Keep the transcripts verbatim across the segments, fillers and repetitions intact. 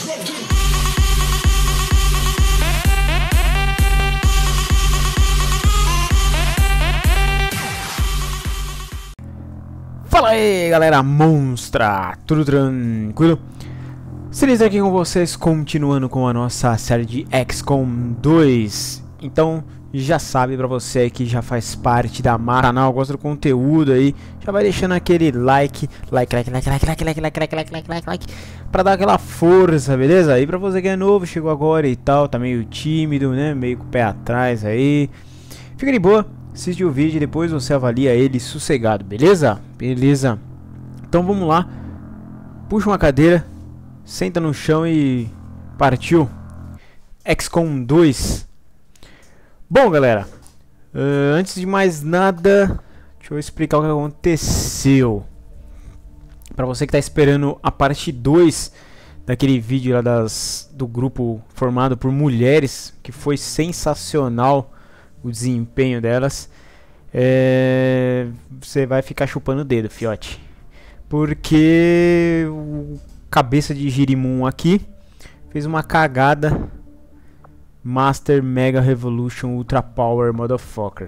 Fala aí galera monstra, tudo tranquilo? Sinistro aqui com vocês, continuando com a nossa série de X COM dois. Então já sabe, pra você que já faz parte da massa, canal, gosta do conteúdo aí, já vai deixando aquele like, like, like, like, like, like, like, like, like, like, like, like, like, pra dar aquela força, beleza? E pra você que é novo, chegou agora e tal, tá meio tímido, né, meio com o pé atrás aí, fica de boa. Assiste o vídeo e depois você avalia ele sossegado, beleza? Beleza. Então vamos lá. Puxa uma cadeira, senta no chão e partiu. X COM dois. Bom, galera, uh, antes de mais nada, deixa eu explicar o que aconteceu. Pra você que tá esperando a parte dois daquele vídeo lá das, do grupo formado por mulheres, que foi sensacional o desempenho delas, é, você vai ficar chupando o dedo, fiote, porque o cabeça de Girimum aqui fez uma cagada. Master Mega Revolution Ultra Power Motherfucker.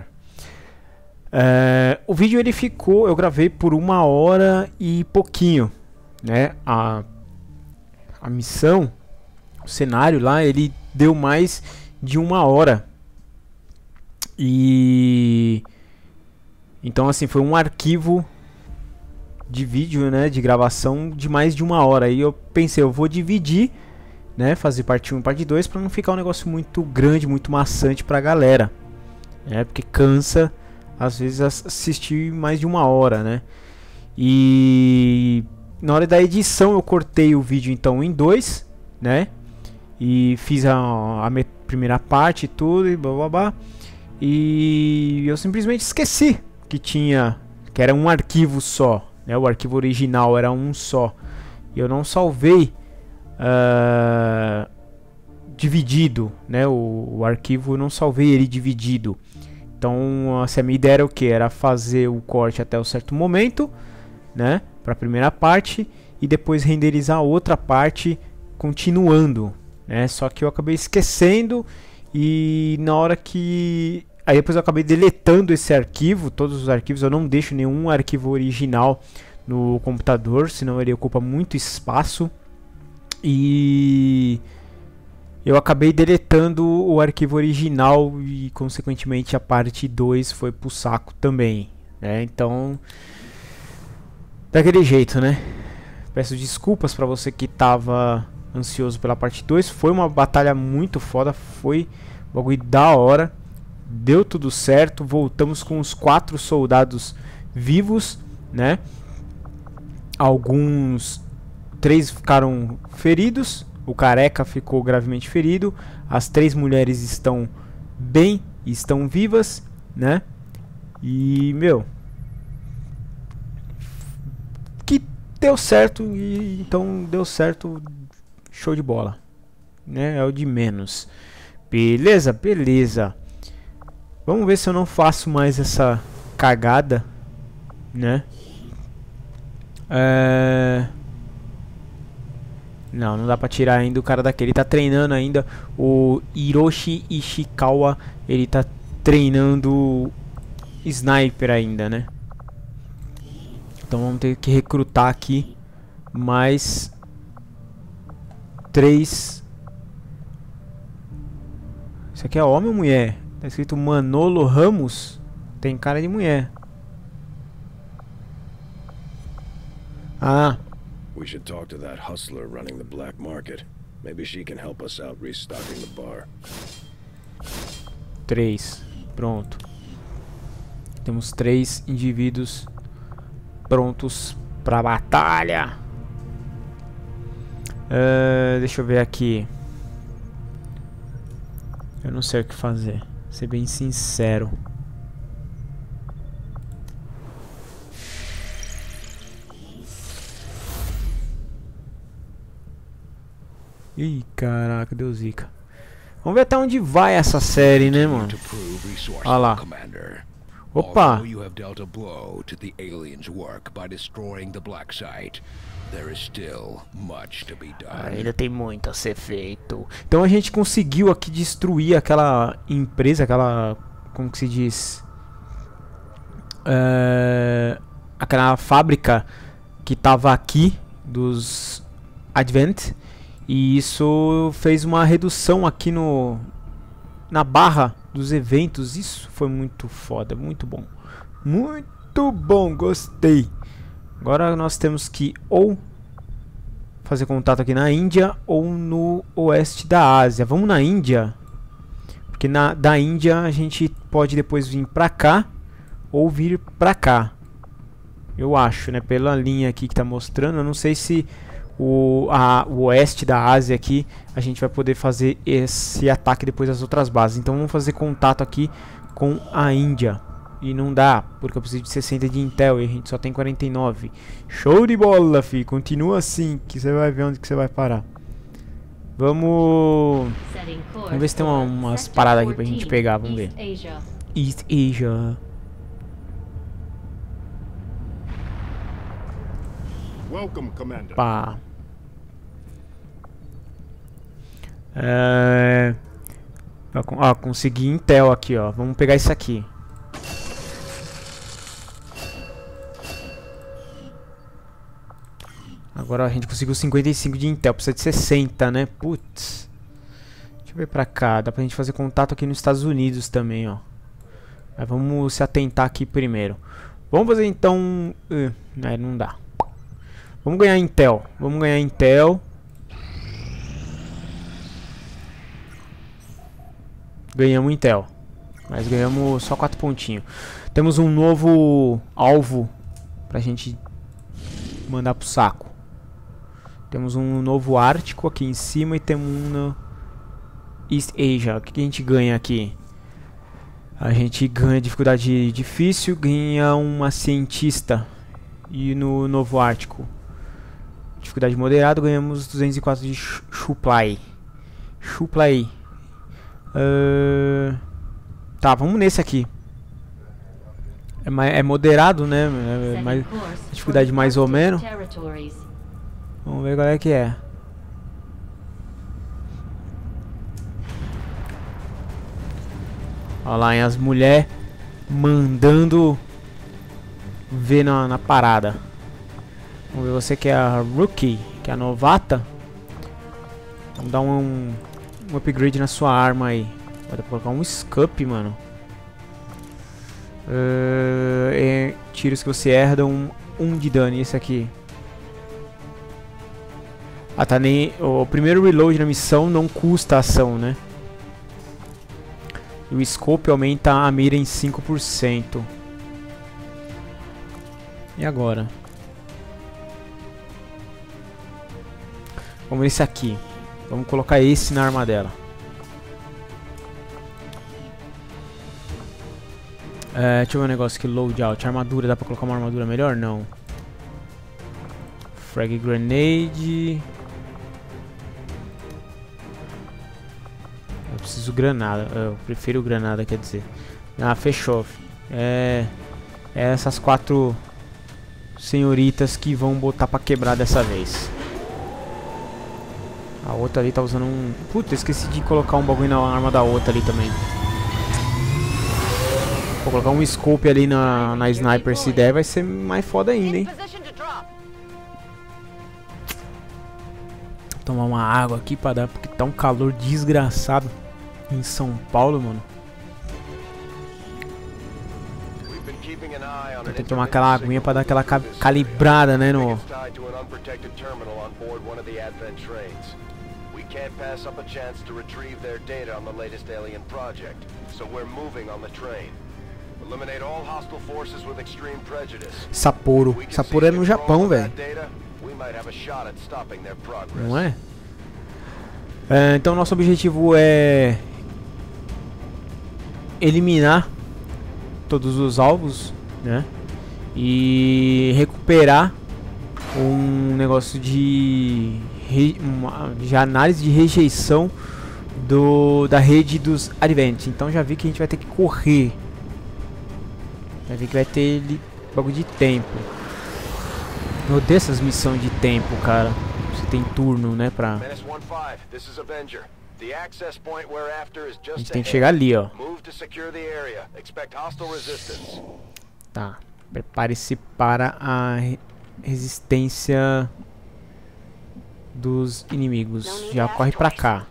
É, o vídeo ele ficou, eu gravei por uma hora e pouquinho, né? A, a missão, o cenário lá, ele deu mais de uma hora. E então assim, foi um arquivo de vídeo, né, de gravação de mais de uma hora. Aí eu pensei, eu vou dividir, né, fazer parte um e parte dois para não ficar um negócio muito grande, muito maçante pra galera, né, porque cansa às vezes assistir mais de uma hora, né. E na hora da edição eu cortei o vídeo então em dois, né, e fiz a, a primeira parte e tudo e blá blá blá. E eu simplesmente esqueci que tinha, que era um arquivo só, né? O arquivo original era um só. E eu não salvei uh, dividido, né? O, o arquivo eu não salvei ele dividido. Então assim, a minha ideia era o que? Era fazer o corte até um certo momento, né? Para a primeira parte e depois renderizar a outra parte continuando, né? Só que eu acabei esquecendo. E na hora que... Aí depois eu acabei deletando esse arquivo, todos os arquivos, eu não deixo nenhum arquivo original no computador, senão ele ocupa muito espaço. E eu acabei deletando o arquivo original e consequentemente a parte dois foi pro saco também, né? Então, daquele jeito, né? Peço desculpas pra você que tava ansioso pela parte dois. Foi uma batalha muito foda, foi um bagulho da hora, deu tudo certo, voltamos com os quatro soldados vivos, né? Alguns, três ficaram feridos, o careca ficou gravemente ferido, as três mulheres estão bem, estão vivas, né? E, meu, que deu certo, e então deu certo. Show de bola, né? É o de menos. Beleza, beleza. Vamos ver se eu não faço mais essa cagada, né? É... Não, não dá pra tirar ainda o cara daquele. Ele tá treinando ainda. O Hiroshi Ishikawa, ele tá treinando sniper ainda, né? Então vamos ter que recrutar aqui mais três. Isso aqui é homem ou mulher? Tá escrito Manolo Ramos. Tem cara de mulher. Ah. We should talk to that hustler running the black market. Maybe she can help us out restocking the bar. Três. Pronto. Temos três indivíduos prontos pra batalha. Uh, deixa eu ver aqui. Eu não sei o que fazer, ser bem sincero. Ih, caraca, deu zica. Vamos ver até onde vai essa série, né, mano? Olha lá. Opa! There is still much to be done. Ainda tem muito a ser feito. Então a gente conseguiu aqui destruir aquela empresa, aquela... como que se diz? É, aquela fábrica que tava aqui dos Advent. E isso fez uma redução aqui no... na barra dos eventos. Isso foi muito foda, muito bom. Muito bom, gostei. Agora nós temos que ou fazer contato aqui na Índia ou no oeste da Ásia. Vamos na Índia, porque na da Índia a gente pode depois vir pra cá ou vir pra cá. Eu acho, né? Pela linha aqui que tá mostrando. Eu não sei se o, a, o oeste da Ásia aqui a gente vai poder fazer esse ataque depois das outras bases. Então vamos fazer contato aqui com a Índia. E não dá, porque eu preciso de sessenta de Intel e a gente só tem quarenta e nove. Show de bola, fi. Continua assim, que você vai ver onde que você vai parar. Vamos... Vamos ver se tem uma, umas paradas aqui pra gente pegar, vamos ver. East Asia. Welcome, Commander. Pá. É... Ó, consegui Intel aqui, ó. Vamos pegar isso aqui. Agora a gente conseguiu cinquenta e cinco de Intel, precisa de sessenta, né? Putz. Deixa eu ver pra cá, dá pra gente fazer contato aqui nos Estados Unidos também, ó. Mas vamos se atentar aqui primeiro. Vamos fazer então... Uh, né, não dá. Vamos ganhar Intel, vamos ganhar Intel. Ganhamos Intel, mas ganhamos só quatro pontinhos. Temos um novo alvo pra gente mandar pro saco. Temos um novo Ártico aqui em cima e temos um no East Asia. O que, que a gente ganha aqui? A gente ganha dificuldade difícil, ganha uma cientista. E no novo Ártico, dificuldade moderada, ganhamos duzentos e quatro de supply. Supply. Uh, tá, vamos nesse aqui. É, mais, é moderado, né? É mais, dificuldade mais ou menos. Vamos ver qual é que é. Olha lá, hein, as mulheres mandando ver na, na parada. Vamos ver, você que é a Rookie, que é a novata. Vamos dar um, um upgrade na sua arma aí. Vai colocar um scope, mano. Uh, é, tiros que você herda, um, um de dano. E esse aqui? Ah, tá nem... O primeiro reload na missão não custa ação, né? E o scope aumenta a mira em cinco por cento. E agora? Vamos nesse aqui. Vamos colocar esse na arma dela. É, deixa eu ver um negócio aqui. Loadout. Armadura. Dá pra colocar uma armadura melhor? Não. Frag Grenade. Eu preciso granada. Eu prefiro granada, quer dizer. Ah, fechou. É, é essas quatro senhoritas que vão botar pra quebrar dessa vez. A outra ali tá usando um... Puta, esqueci de colocar um bagulho na arma da outra ali também. Vou colocar um scope ali na, na sniper, se der vai ser mais foda ainda, hein. Vou tomar uma água aqui pra dar, porque tá um calor desgraçado em São Paulo, mano. Vou ter que tomar aquela aguinha pra dar aquela ca calibrada, né, no... Can't pass up a chance to retrieve their data on the latest alien project, so we're moving on the train. Eliminate all hostile forces with extreme prejudice. Sapporo. Sapporo é no Japão, velho. Não é? É? Então nosso objetivo é eliminar todos os alvos, né? E recuperar um negócio de Uma, de análise de rejeição do, da rede dos Advent. Então já vi que a gente vai ter que correr. Já vi que vai ter bagulho de tempo. Eu odeio essas missões de tempo, cara. Você tem turno, né, pra... Menace one five, this is Avenger. The access point we're after is A just gente tem que ahead. chegar ali, ó. Move to secure the area. Expect hostile resistance. Tá. Prepare-se para a re- resistência dos inimigos. Já corre pra cá.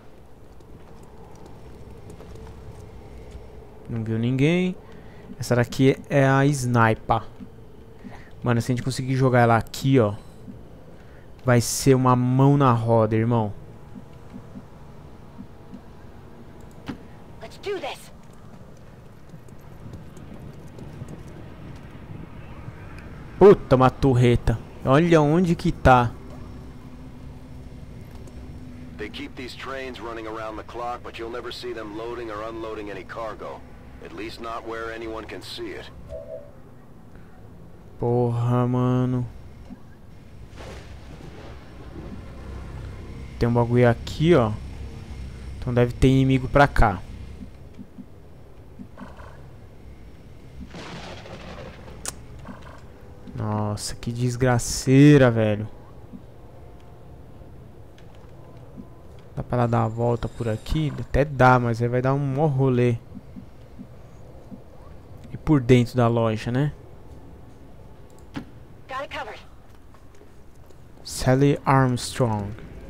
Não viu ninguém. Essa daqui é a sniper. Mano, se a gente conseguir jogar ela aqui, ó, vai ser uma mão na roda, irmão. Let's do this. Puta, uma torreta. Olha onde que tá. They keep these trains running around the clock, but you'll never see them loading or unloading any cargo. At least not where anyone can see it. Porra, mano. Tem um bagulho aqui, ó. Então deve ter inimigo pra cá. Nossa, que desgraceira, velho. Dá pra ela dar a volta por aqui? Até dá, mas aí vai dar um maior rolê. E por dentro da loja, né? Got it covered. Sally Armstrong.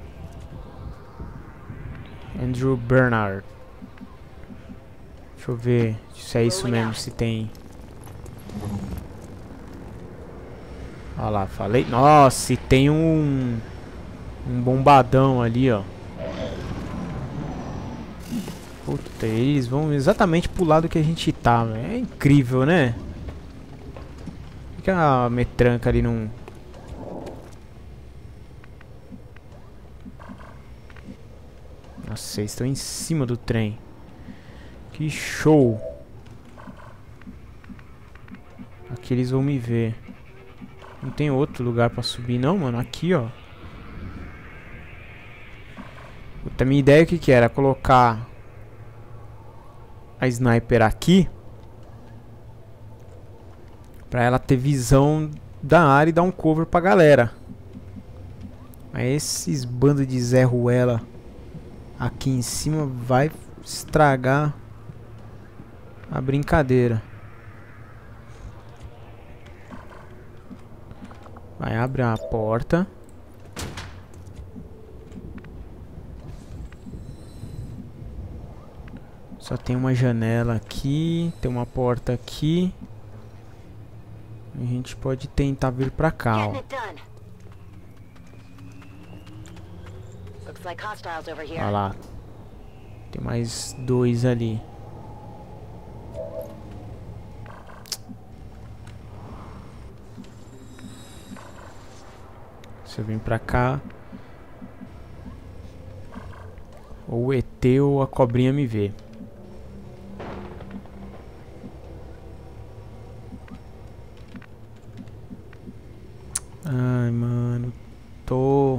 Andrew Bernard. Deixa eu ver se é isso mesmo, se tem... Olha lá, falei... Nossa, e tem um... Um bombadão ali, ó. Puta, eles vão exatamente pro lado que a gente tá, véio. É incrível, né? Por que a metranca ali não... Nossa, eles estão em cima do trem. Que show! Aqui eles vão me ver. Não tem outro lugar pra subir não, mano. Aqui, ó. Puta, minha ideia o que que era? Colocar a sniper aqui pra ela ter visão da área e dar um cover pra galera. Mas esses bandos de Zé Ruela aqui em cima vai estragar a brincadeira. Vai abrir a porta. Só tem uma janela aqui, tem uma porta aqui. A gente pode tentar vir pra cá, ó. Olha lá. Tem mais dois ali. Se eu vim pra cá, ou o E T ou a cobrinha me vê. Ai, mano, tô...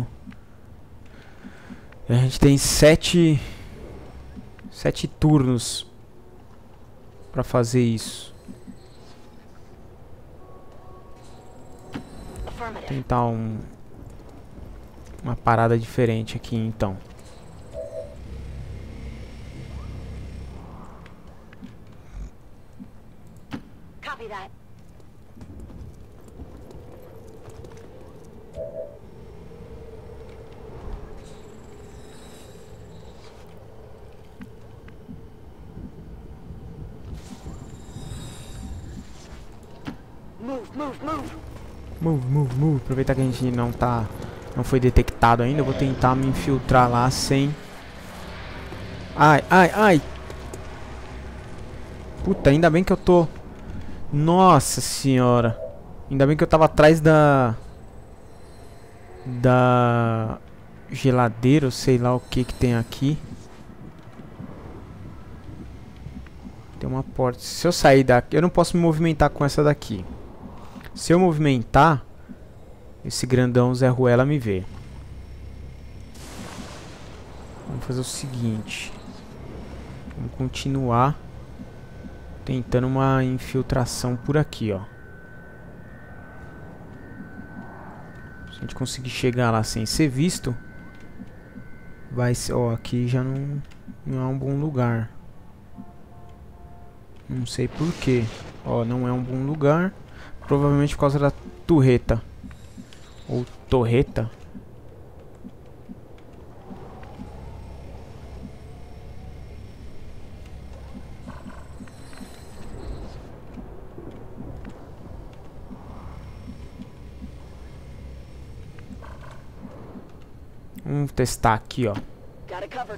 A gente tem sete... Sete turnos pra fazer isso. Vou tentar um... Uma parada diferente aqui, então. Copy that. Move, move, move. Move, move, move. Aproveitar que a gente não tá... Não foi detectado ainda. Eu vou tentar me infiltrar lá sem... Ai, ai, ai. Puta, ainda bem que eu tô... Nossa senhora. Ainda bem que eu tava atrás da... Da... Geladeira, ou sei lá o que que tem aqui. Tem uma porta. Se eu sair daqui... Eu não posso me movimentar com essa daqui. Se eu movimentar... Esse grandão Zé Ruela me vê. Vamos fazer o seguinte. Vamos continuar tentando uma infiltração por aqui, ó. gente conseguir chegar lá sem ser visto, vai ser... Ó, aqui já não, não é um bom lugar. Não sei porquê. Ó, não é um bom lugar. Provavelmente por causa da turreta. Ou torreta. Vamos testar aqui, ó. Got it covered.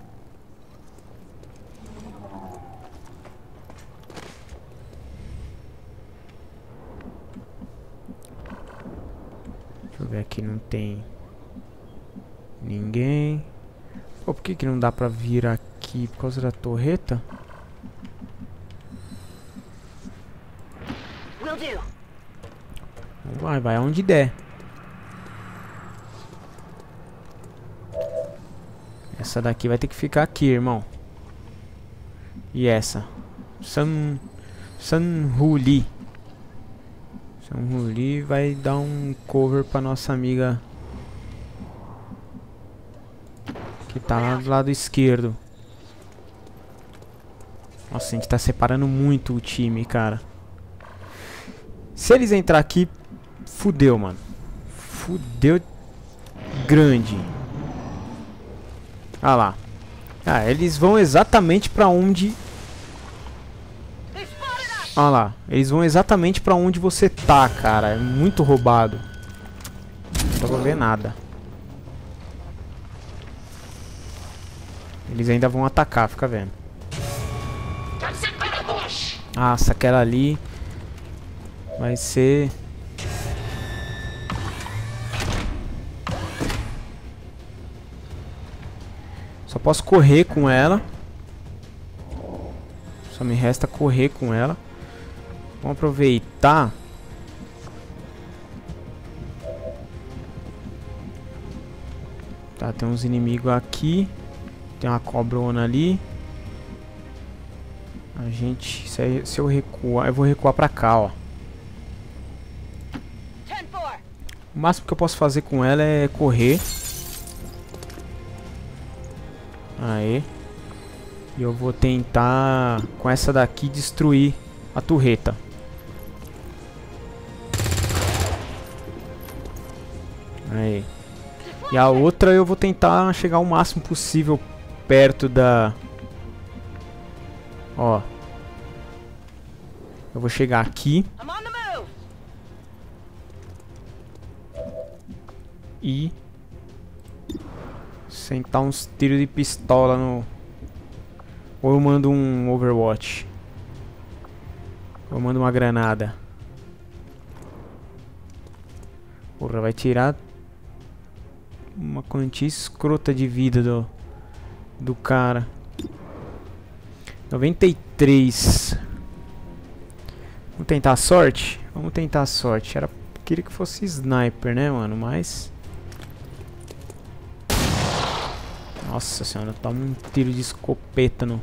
Deixa eu ver aqui, não tem ninguém. Pô, por que que não dá pra vir aqui? Por causa da torreta? Will do. Vai, vai aonde der. Essa daqui vai ter que ficar aqui, irmão. E essa? San... Sanhuli. Sanhuli vai dar um cover pra nossa amiga que tá lá do lado esquerdo. Nossa, a gente tá separando muito o time, cara. Se eles entrar aqui, fudeu, mano. Fudeu grande. Ah lá. Ah, eles vão exatamente pra onde... Ah lá. Eles vão exatamente pra onde você tá, cara. É muito roubado. Não dá pra ver nada. Eles ainda vão atacar, fica vendo. Nossa, aquela ali vai ser... Só posso correr com ela. Só me resta correr com ela. Vamos aproveitar. Tá, tem uns inimigos aqui. Tem uma cobrona ali. A gente... Se, aí, se eu recuar... Eu vou recuar pra cá, ó. O máximo que eu posso fazer com ela é correr. Aê. E eu vou tentar, com essa daqui, destruir a turreta. Aí. E a outra eu vou tentar chegar o máximo possível perto da... Ó. Eu vou chegar aqui. E... sentar uns tiros de pistola no... Ou eu mando um Overwatch. Ou eu mando uma granada. Porra, vai tirar uma quantia escrota de vida do, do cara. noventa e três. Vamos tentar a sorte? Vamos tentar a sorte. Era, queria que fosse sniper, né, mano? Mas... Nossa senhora, toma um tiro de escopeta no...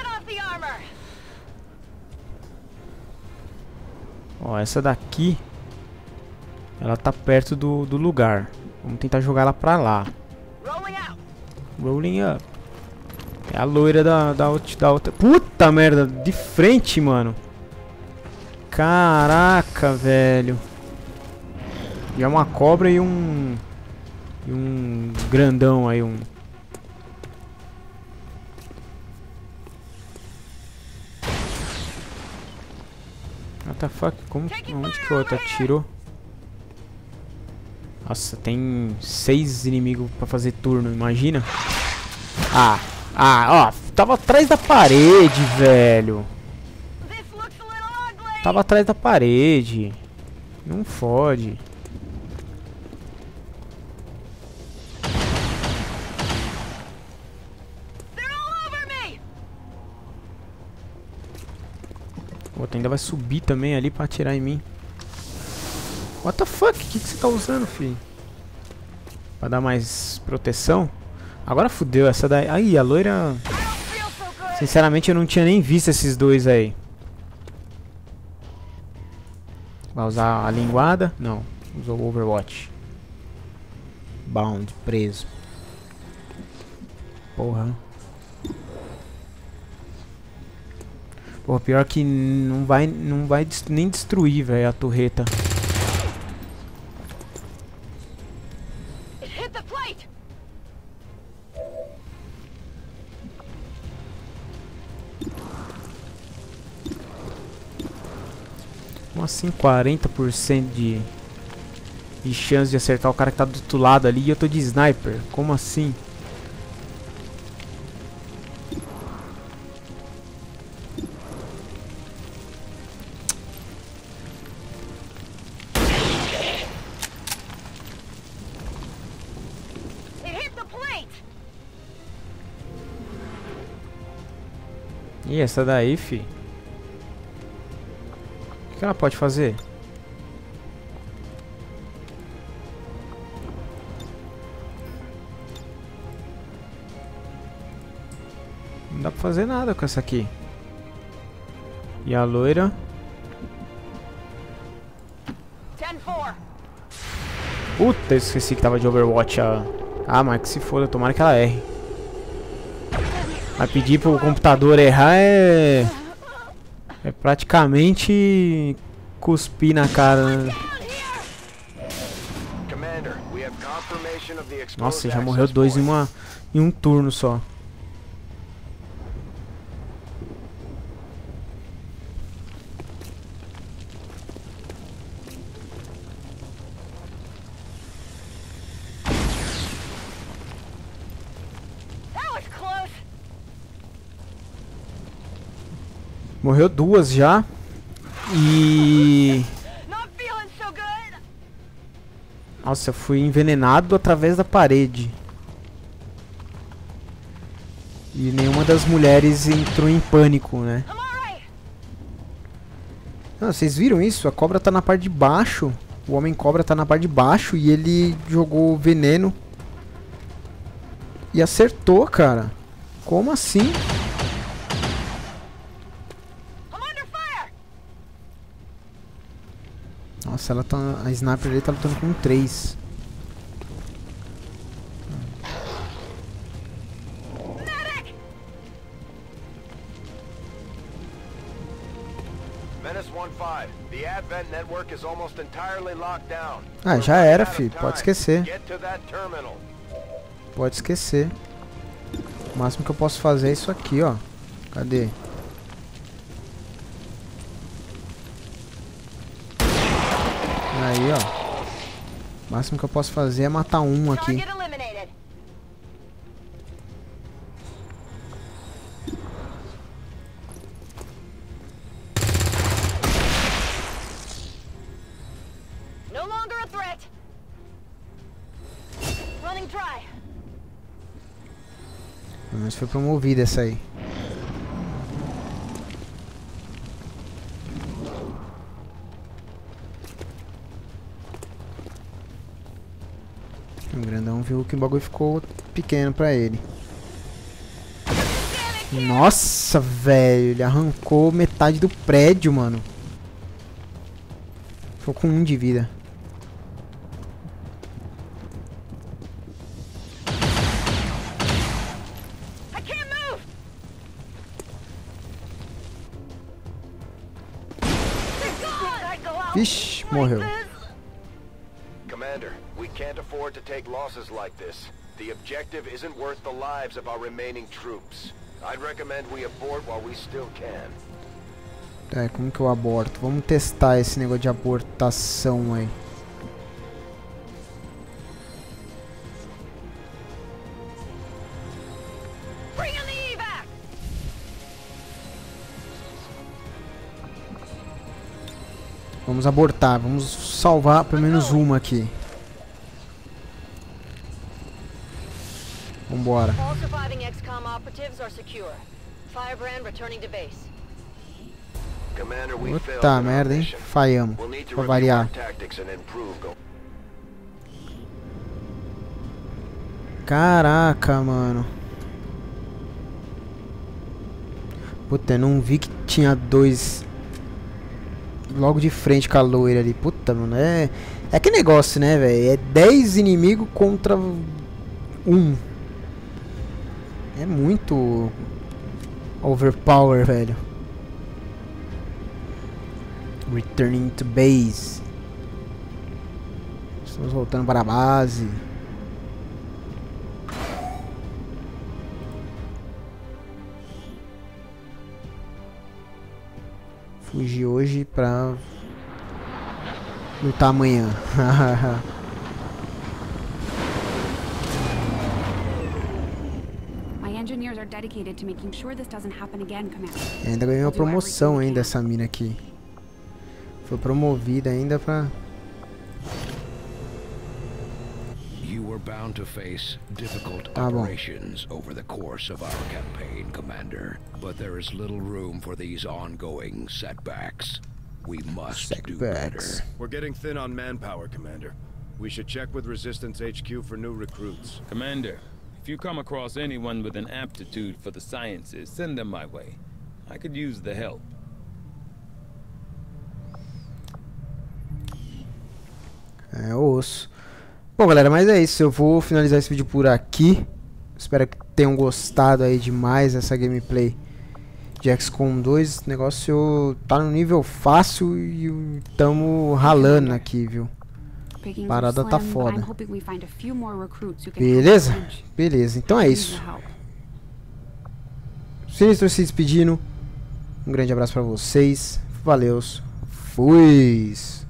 Ó, essa daqui... Ela tá perto do, do lugar. Vamos tentar jogar ela pra lá. Rolling up. É a loira da, da, da outra... Puta merda, de frente, mano. Caraca, velho. E é uma cobra e um... E um grandão aí, um... What the fuck? Como, onde que o outro atirou? Nossa, tem seis inimigos pra fazer turno, imagina. Ah, ah, ó, tava atrás da parede, velho. Tava atrás da parede. Não fode. O outro ainda vai subir também ali pra atirar em mim. What the fuck? O que, que você tá usando, filho? Pra dar mais proteção? Agora fudeu essa daí. Aí, a loira... Sinceramente, eu não tinha nem visto esses dois aí. Vai usar a linguada? Não. Usou o Overwatch. Bound, preso. Porra. Porra, pior que não vai, não vai dest- nem destruir, velho, a torreta. It hit the plate. Como assim quarenta por cento de, de chance de acertar o cara que tá do outro lado ali e eu tô de sniper? Como assim? It hit the plate. E essa daí, fi? O que ela pode fazer? Não dá pra fazer nada com essa aqui. E a loira? ten four. Puta, eu esqueci que tava de Overwatch. A... Ah, mas que se foda, tomara que ela erre. Vai pedir pro computador errar é... É praticamente cuspir na cara, né? Commander, we have confirmation of the exposed Nossa, já access morreu dois em, point. uma, em um turno só. That was close. Morreu duas já. E... Not feeling so good. Nossa, eu fui envenenado através da parede. E nenhuma das mulheres entrou em pânico, né? I'm alright. Ah, vocês viram isso? A cobra tá na parte de baixo. O homem cobra tá na parte de baixo e ele jogou veneno. E acertou, cara. Como assim? I'm under fire. Nossa, ela tá. A sniper dele tá lutando com três. Medic. Menace one five, the Advent network is almost entirely locked down. Ah, já era, fi. Pode esquecer. Get to that terminal. Pode esquecer. O máximo que eu posso fazer é isso aqui, ó. Cadê? Aí, ó. O máximo que eu posso fazer é matar um aqui. Target eliminated. No longer a threat. Running dry. Pelo menos foi promovida essa aí. O grandão viu que o bagulho ficou pequeno pra ele. Nossa, velho. Ele arrancou metade do prédio, mano. Ficou com um de vida. I can't move. They're gone. I go out Vixe, like morreu. this. Commander, we can't afford to take losses like this. The objective isn't worth the lives of our remaining troops. I'd recommend we abort while we still can. É, como que eu aborto? Vamos testar esse negócio de abortação aí. Bring in the evac. Vamos abortar, vamos salvar pelo menos uma aqui. Vambora. All surviving X COM operatives are secure. Firebrand returning to base. Commander, we failed Puta in our merda, hein? mission. Falhamos. We'll need to Pra review our variar. tactics and improve go- Caraca, mano. Puta, eu não vi que tinha dois logo de frente com a loira ali. Puta, mano, é, É que negócio, né, velho? É dez inimigos contra um. É muito overpower, velho. Returning to base. Estamos voltando para a base. Fugir hoje pra lutar amanhã. Engineers are dedicated to making sure this doesn't happen again, Commander. Ainda ganhou uma promoção ainda essa mina aqui. Foi promovida ainda pra... You were bound to face difficult Tá bom. operations over the course of our campaign, Commander. But there is little room for these ongoing setbacks. We must do better. Setbacks. We're getting thin on manpower, Commander. We should check with Resistance H Q for new recruits. Commander, if you come across anyone with an aptitude for the sciences, send them my way. I could use the help. É osso. Bom, galera, mas é isso. Eu vou finalizar esse vídeo por aqui. Espero que tenham gostado aí demais dessa gameplay de X COM dois. O negócio tá no nível fácil e tamo ralando aqui, viu? Parada tá foda. Beleza? Beleza, então é isso. Sinistro se despedindo. Um grande abraço pra vocês. Valeus. Fui.